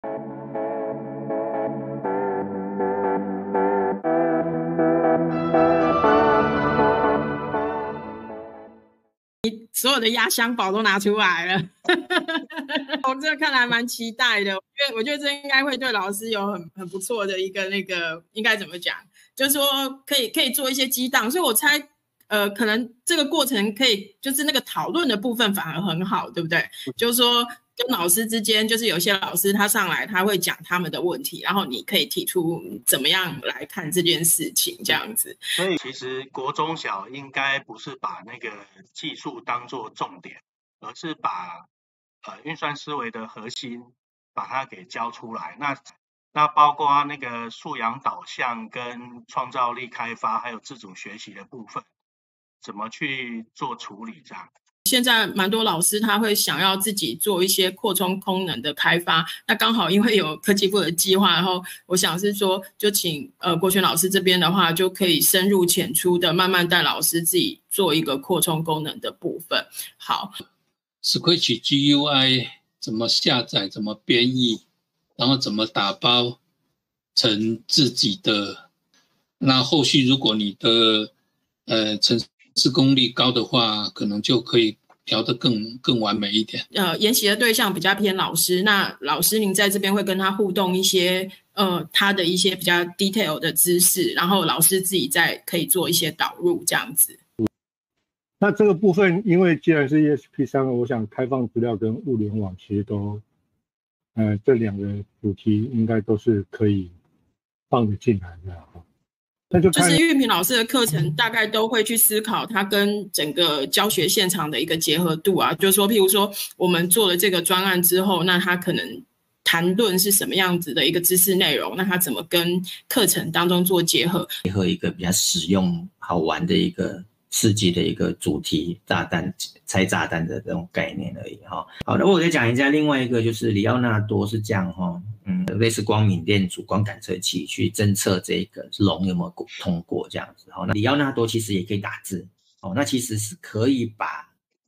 所有的压箱宝都拿出来了，我这个看来蛮期待的。我觉得这应该会对老师有很不错的一个应该怎么讲，就是说可以做一些激荡，所以我猜可能这个过程可以就是那个讨论的部分反而很好，对不对？就是说跟老师之间，就是有些老师他上来他会讲他们的问题，然后你可以提出怎么样来看这件事情，这样子。 所以其实国中小应该不是把那个技术当作重点，而是把运算思维的核心把它给教出来。那包括那个素养导向跟创造力开发，还有自主学习的部分，怎么去做处理这样。 现在蛮多老师他会想要自己做一些扩充功能的开发，那刚好因为有科技部的计划，然后我想是说就请国权老师这边的话就可以深入浅出的慢慢带老师自己做一个扩充功能的部分。好 Scratch GUI 怎么下载，怎么编译，然后怎么打包成自己的，那后续如果你的程式功力高的话，可能就可以调得更完美一点。 研习的对象比较偏老师，那老师您在这边会跟他互动一些他的一些比较 detail 的知识，然后老师自己再可以做一些导入这样子。 那这个部分，因为既然是 ESP3，我想开放资料跟物联网其实都这两个主题应该都是可以放得进来的。那就是玉萍老师的课程大概都会去思考它跟整个教学现场的一个结合度啊，就是说譬如说我们做了这个专案之后，那它可能谈论是什么样子的一个知识内容，那它怎么跟课程当中做结合一个比较实用好玩的一个刺激的一个主题，拆炸弹的这种概念而已哈。好的，我再讲一下另外一个，就是里奥纳多是这样哈，类似光敏电阻光感测器去侦测这个龙有没有通过这样子。好，那里奥纳多其实也可以打字，那其实是可以把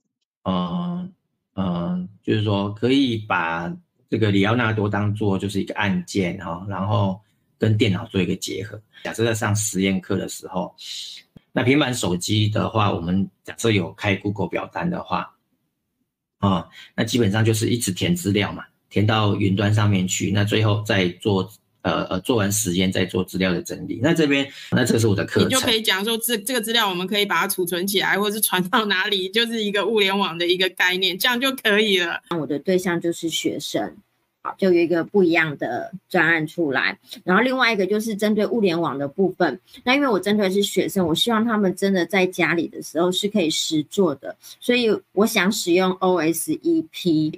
就是说可以把这个里奥纳多当做就是一个按键哈，然后跟电脑做一个结合。假设在上实验课的时候，那平板手机的话，我们假设有开 Google 表单的话，那基本上就是一直填资料嘛，填到云端上面去，那最后再做做完实验再做资料的整理。那这个是我的课程， 你就可以讲说这个资料我们可以把它储存起来，或是传到哪里，就是一个物联网的一个概念，这样就可以了。 我的对象就是学生。就有一个不一样的专案出来，然后另外一个就是针对物联网的部分。那因为我针对的是学生，我希望他们真的在家里的时候是可以实作的，所以我想使用 OSEP。